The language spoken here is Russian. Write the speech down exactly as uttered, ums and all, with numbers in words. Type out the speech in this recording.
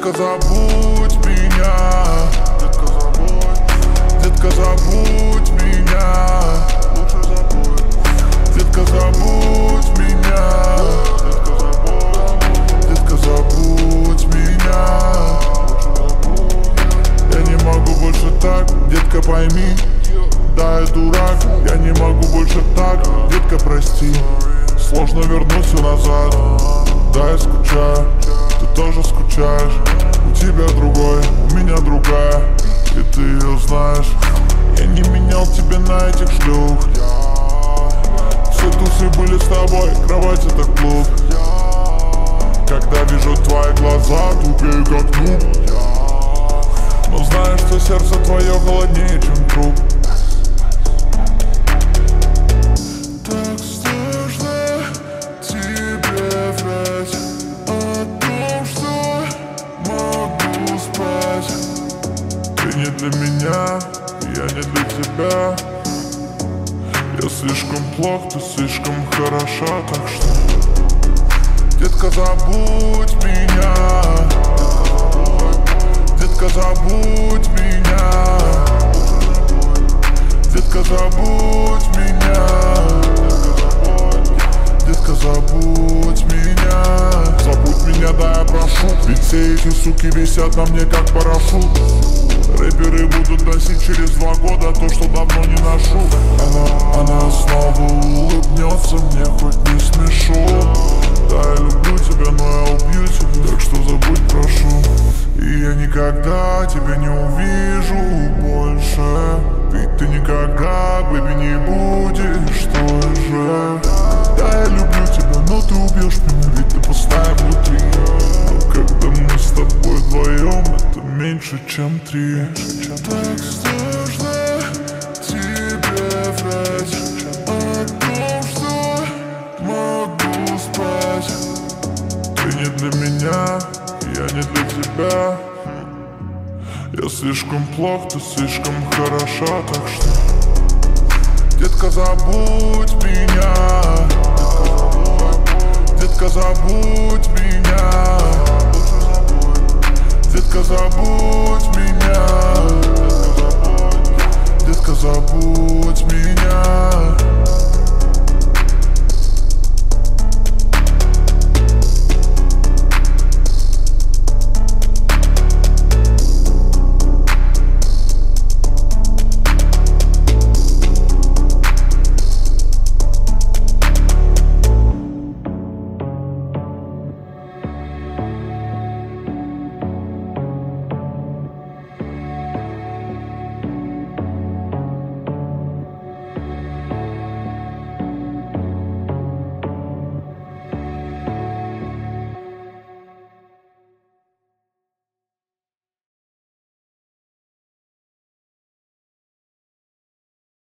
Детка, забудь меня. Детка, забудь. Детка, забудь меня. Лучше забудь. Детка, забудь меня. Детка, забудь. Детка, забудь меня. Я не могу больше так, детка, пойми. Да, я дурак, я не могу больше так. Детка, прости, сложно вернуть все назад. Да, я скучаю, ты тоже скучаешь. У тебя другой, у меня другая, и ты ее знаешь. Я не менял тебя на этих шлюх. Все тусы были с тобой, кровать это клуб. Когда вижу твои глаза, тупею как нуб. Но знаешь, что сердце твое холоднее, чем труп. Так сложно тебе врать о том, что могу спать. Ты не для меня, я не для тебя. Я слишком плох, ты слишком хороша, так что детка, забудь меня. Детка, забудь меня. Детка, забудь меня. Детка, забудь меня. Забудь меня, да, я прошу. Ведь все эти суки висят на мне как парашют. Рэперы будут носить через два года то, что давно не ношу. Она, она снова улыбнется мне, хоть не смешу. Да, я люблю тебя, но я убью тебя, так что забудь, прошу. И я никогда тебя не увижу больше. Ведь ты никогда, бэби, не будешь той же. Да, я люблю тебя, но ты убьешь меня, ведь ты пустая внутри. Но когда мы с тобой вдвоем, это меньше, чем три. Так сложно тебе врать о том, что могу спать. Ты не для меня, я не для тебя. Я слишком плох, ты слишком хороша, так что детка, забудь меня. Детка, забудь меня. Детка, забудь меня. Детка, забудь меня.